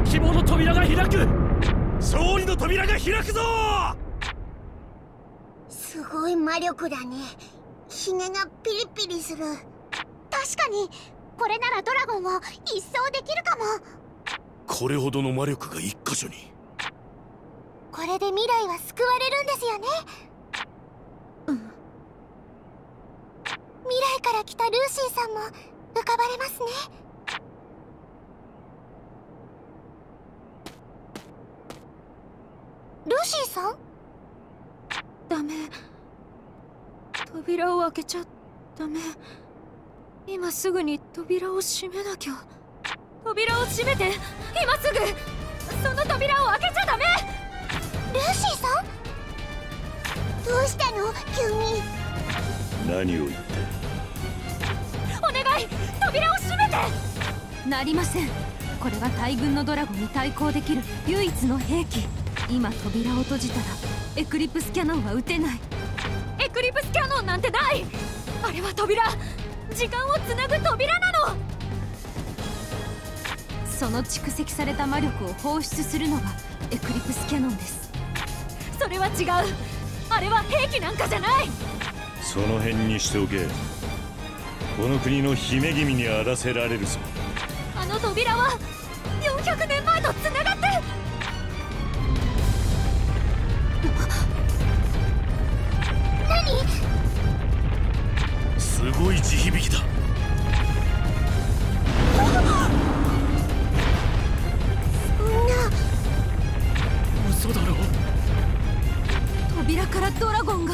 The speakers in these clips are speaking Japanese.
希望の扉が開く。勝利の扉が開くぞ。 すごい魔力だね。ひげがピリピリする。確かにこれならドラゴンを一掃できるかも。 これほどの魔力が一箇所に。 これで未来は救われるんですよね。未来から来たルーシーさんも浮かばれますね。ルーシーさん？ ダメ。扉を開けちゃダメ。今すぐに扉を閉めなきゃ。扉を閉めて、今すぐ。その扉を開けちゃダメ。 ルーシーさん？どうしたの急に。 何を言って。 お願い、扉を閉めて。なりません。これが大軍のドラゴンに対抗できる唯一の兵器。今扉を閉じたらエクリプスキャノンは撃てない。エクリプスキャノンなんてない。あれは扉、時間をつなぐ扉なの。その蓄積された魔力を放出するのがエクリプスキャノンです。それは違う。あれは兵器なんかじゃない。 その辺にしておけ。この国の姫君にあらせられるぞ。 あの扉は400年前とつながって。 何？ すごい地響きだ。 そんな。 嘘だろ。 扉からドラゴンが。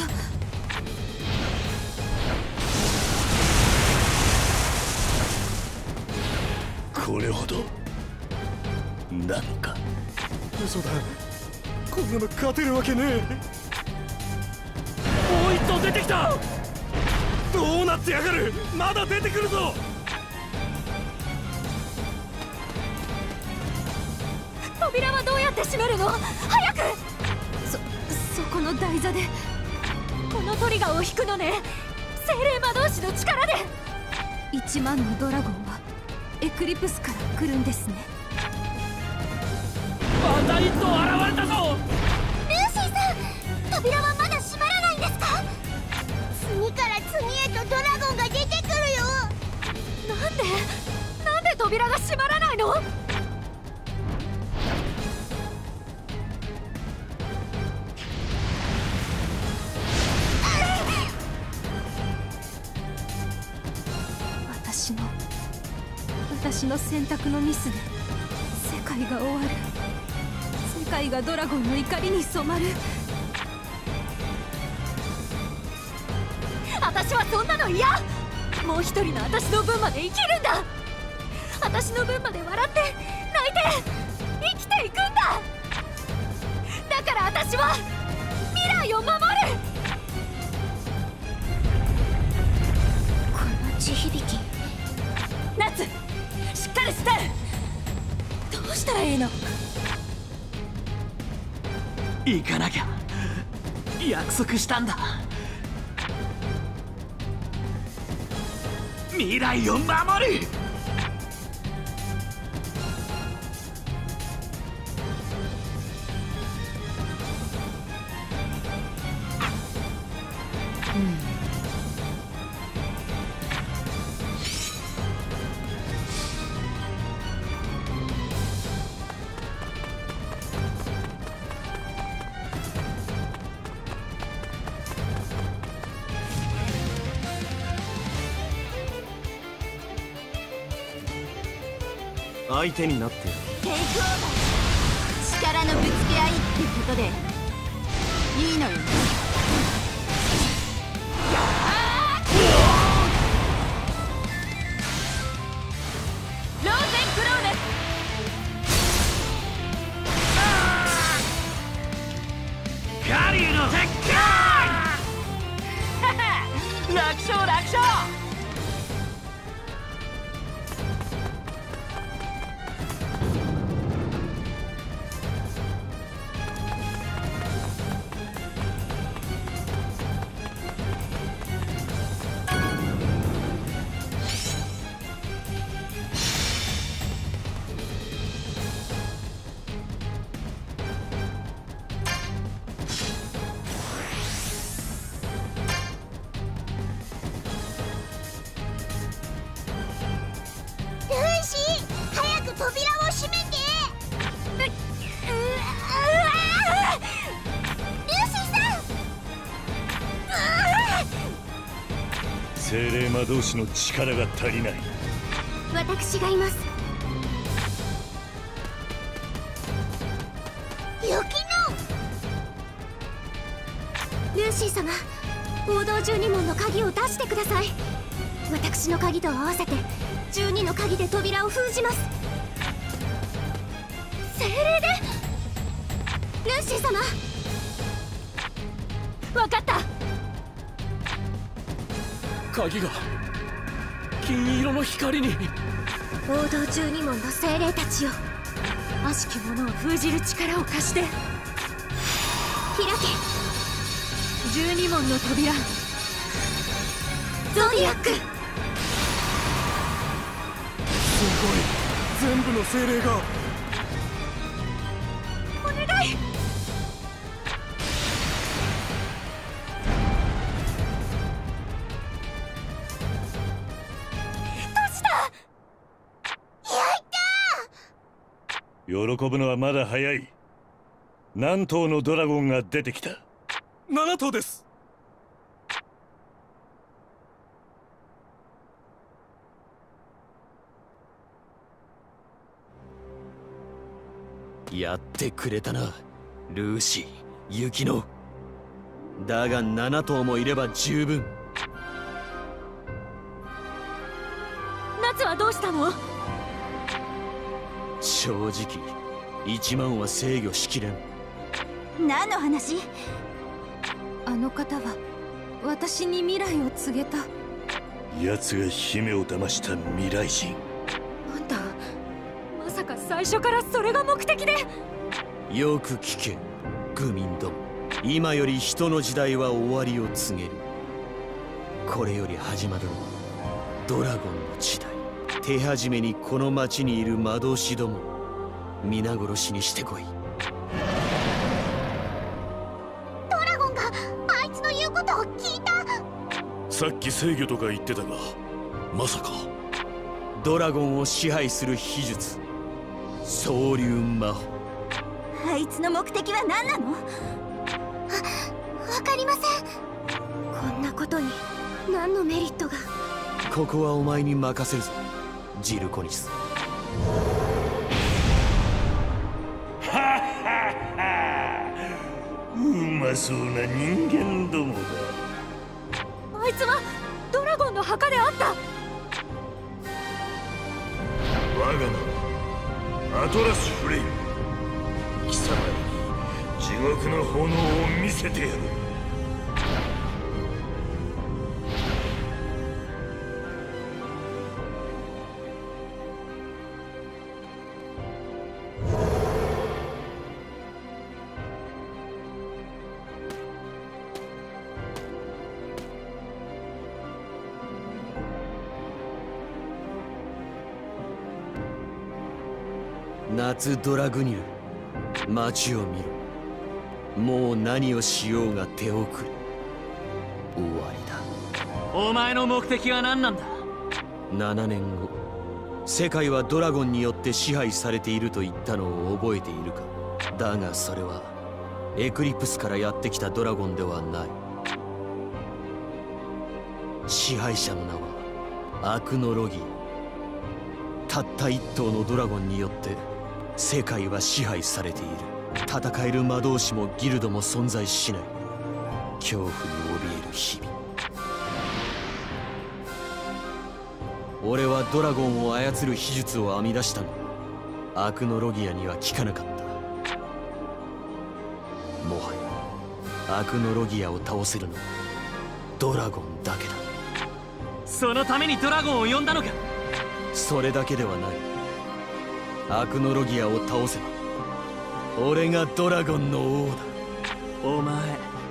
これほどなのか。嘘だ。こんなの勝てるわけねえ。もう一頭出てきた。どうなってやがる。まだ出てくるぞ。 扉はどうやって閉めるの？早く。そこの台座でこのトリガーを引くのね。精霊魔導士の力で。1万のドラゴンはエクリプスから来るんですね。 また一頭現れたぞ。 ルーシーさん、扉はまだ閉まらないんですか？次から次へとドラゴンが出てくるよ。 なんで扉が閉まらないの？私の選択のミスで世界が終わる。世界がドラゴンの怒りに染まる。私はそんなの嫌。もう一人の私の分まで生きるんだ。私の分まで笑って泣いて生きていくんだ。だから私は未来を守る。 この地響き。 夏、しっかりして。どうしたらいいの？ 行かなきゃ。約束したんだ。未来を守る。 相手になってやる。 テイクオーバー。力のぶつけ合いってことでいいのよね。ローゼンクローネス。 カリュウの鉄拳。楽勝楽勝。 精霊魔導士の力が足りない。 私がいます。雪のルーシー様、王道12門の鍵を出してください。私の鍵と合わせて12の鍵で扉を封じます。精霊でルーシー様。 分かった。 鍵が金色の光に。 王道12門の精霊たちよ、 悪しき者を封じる力を貸して。 開け 12門の扉。 ゾディアック。 すごい、全部の精霊が。 お願い。 喜ぶのはまだ早い。何頭のドラゴンが出てきた。 7頭です。 やってくれたな、ルーシー、雪乃。だが7頭もいれば十分。 夏はどうしたの？ 正直1万は制御しきれん。 何の話？ あの方は私に未来を告げた。 奴が姫を騙した未来人。 あんた、まさか最初からそれが目的で？ よく聞け、愚民ども。今より人の時代は終わりを告げる。これより始まるのはドラゴンの時代。手始めにこの町にいる魔導士ども皆殺しにしてこい。 ドラゴンがあいつの言うことを聞いた。 さっき制御とか言ってたが、まさか。 ドラゴンを支配する秘術、総流魔法。 あいつの目的は何なの？ わかりません。こんなことに何のメリットが。 ここはお前に任せるぞ、ジルコニス。 うまそうな人間どもだ。 あいつはドラゴンの墓であった。 我が名はアトラス・フレイム。貴様に地獄の炎を見せてやる。 夏ドラグニル、街を見ろ。もう何をしようが手遅れ。終わりだ。 お前の目的は何なんだ ？7年後、世界はドラゴンによって支配されていると言ったのを覚えているか？だがそれはエクリプスからやってきたドラゴンではない。支配者の名はアクノロギー。たった1頭のドラゴンによって世界は支配されている。戦える魔導士もギルドも存在しない。恐怖に怯える日々。俺はドラゴンを操る秘術を編み出したが、アクノロギアには効かなかった。もはやアクノロギアを倒せるのはドラゴンだけだ。 そのためにドラゴンを呼んだのか？ それだけではない。アクノロギアを倒せば俺がドラゴンの王だ。 お前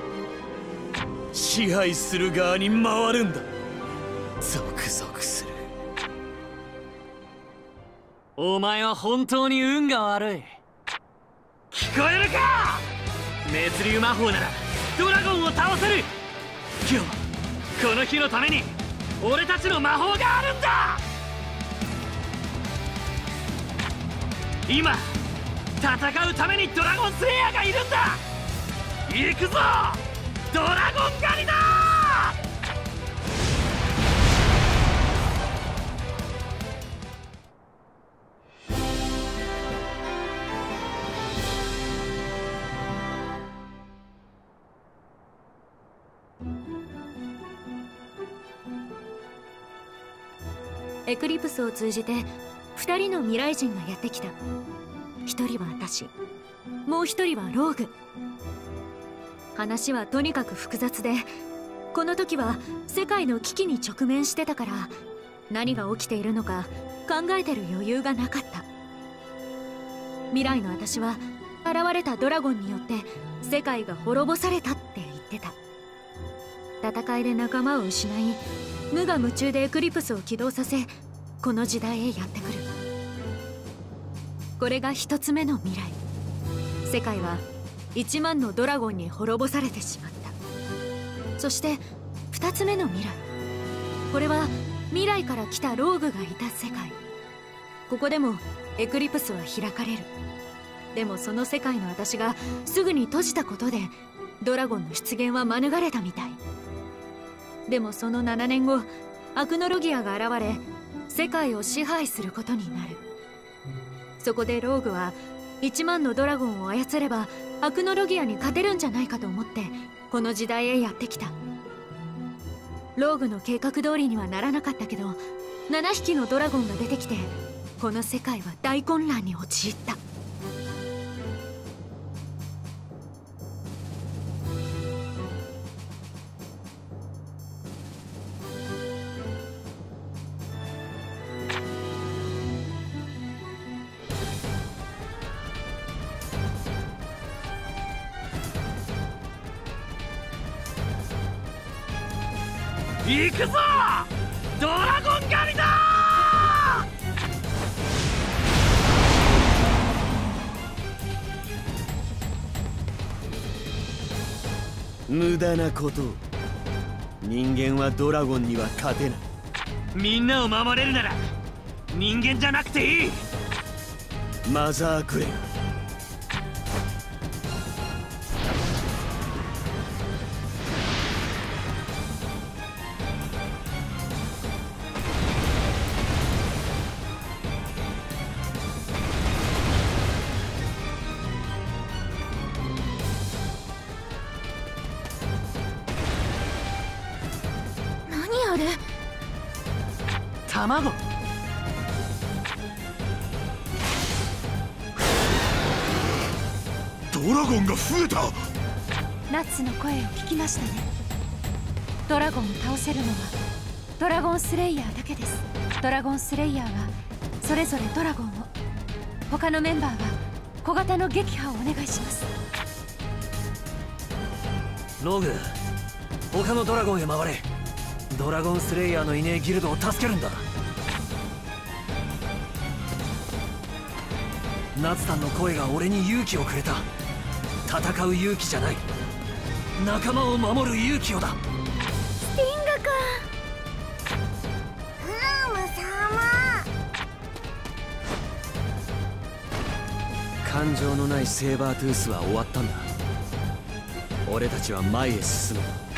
支配する側に回るんだ。ゾクゾクする。 お前は本当に運が悪い。聞こえるか？滅竜魔法ならドラゴンを倒せる。今日この日のために俺たちの魔法があるんだ。今戦うためにドラゴンスレイヤーがいるんだ。行くぞドラゴン狩りだ。 エクリプスを通じて2人の未来人がやってきた。1人は私、もう1人はローグ。話はとにかく複雑で、この時は世界の危機に直面してたから、何が起きているのか考えてる余裕がなかった。未来の私は現れたドラゴンによって世界が滅ぼされたって言ってた。戦いで仲間を失い、無我夢中でエクリプスを起動させ、この時代へやってくる。これが一つ目の未来。世界は1万のドラゴンに滅ぼされてしまった。そして2つ目の未来、これは未来から来たローグがいた世界。ここでもエクリプスは開かれる。でもその世界の私がすぐに閉じたことでドラゴンの出現は免れたみたい。でもその7年後、アクノロギアが現れ世界を支配することになる。そこでローグは1万のドラゴンを操ればアクノロギアに勝てるんじゃないかと思ってこの時代へやってきた。ローグの計画通りにはならなかったけど、7匹のドラゴンが出てきてこの世界は大混乱に陥った。 行くぞドラゴン狩りだ。 無駄なことを。人間はドラゴンには勝てない。 みんなを守れるなら人間じゃなくていい。 マザークレン。 あれ卵。 ドラゴンが増えた。 ナッツの声を聞きましたね。ドラゴンを倒せるのはドラゴンスレイヤーだけです。ドラゴンスレイヤーはそれぞれドラゴンを、他のメンバーは小型の撃破をお願いします。 ローグ、他のドラゴンへ回れ。ドラゴンスレイヤーのいねえギルドを助けるんだ。ナツさんの声が俺に勇気をくれた。戦う勇気じゃない、仲間を守る勇気をだ。 スティング君、 感情のないセーバートゥースは終わったんだ。俺たちは前へ進む。